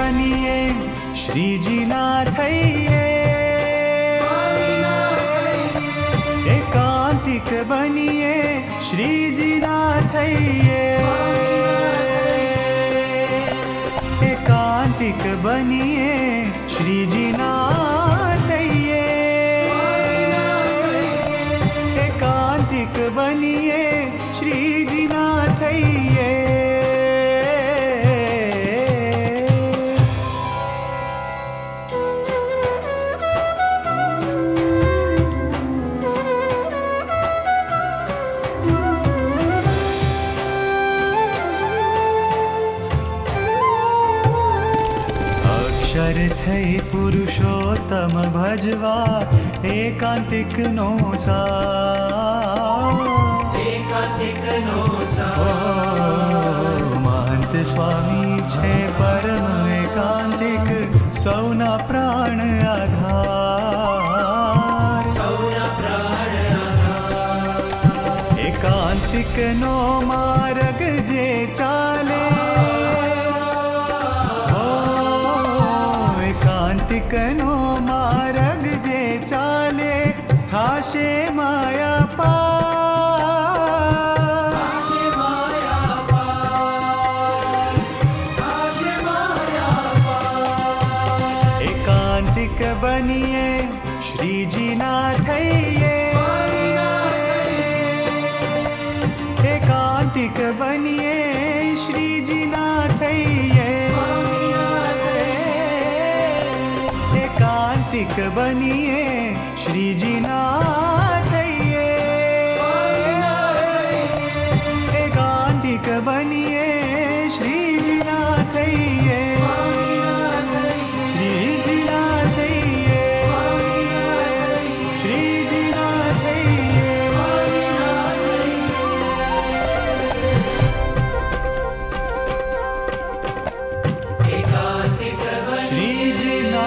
बनिए श्री जी नाथैये, एकांतिक बनिए श्री जी नाथैये, एकांतिक बनिए श्री जी नाथैये, एकांतिक बनिए श्री जी नाथैये। अक्षर थई पुरुषोत्तम भजवा एकांतिक नो सा, एकांतिक नो सा। महंत स्वामी छे परम एकांतिक सौना प्राण आधार, सौना प्राण आधार। एकांतिक नो मार्ग जे चाले, एकांतिकनो मार्ग जे चाले थाशे माया पार, थाशे माया पार, थाशे माया पार। एकांतिक बनिए श्री जी नाथैये, एकांतिक बनिए श्री जी नाथैये, एकांतिक बनिए श्री जी नाथैये, एकांतिक बनिए श्री जी नाथैये, श्री जी नाथैये, श्री जी नाथैये। एकांतिक श्री जी ना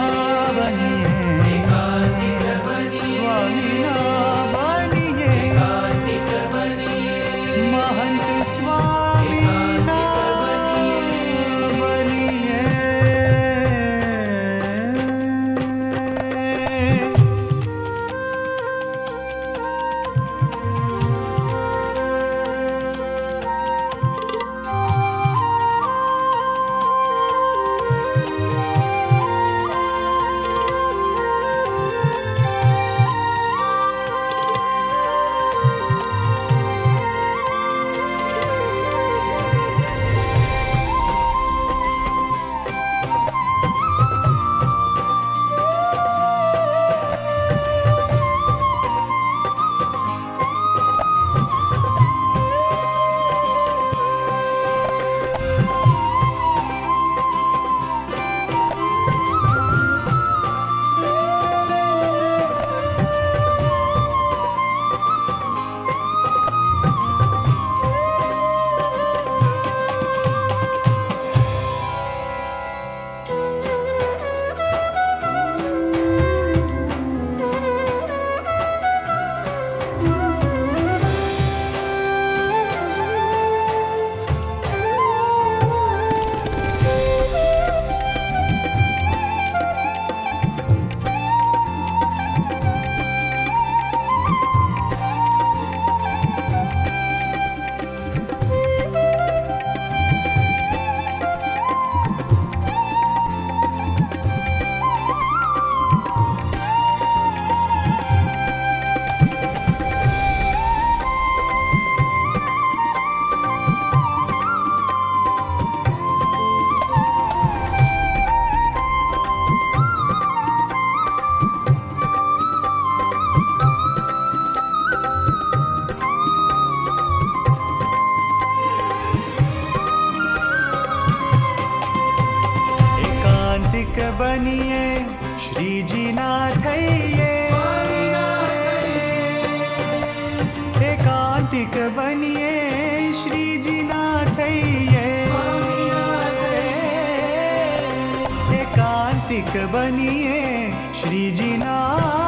बनिए श्री जी नाथैये, एकांतिक बनिए श्री जी नाथैये, एकांतिक बनिए श्री जी नाथैये।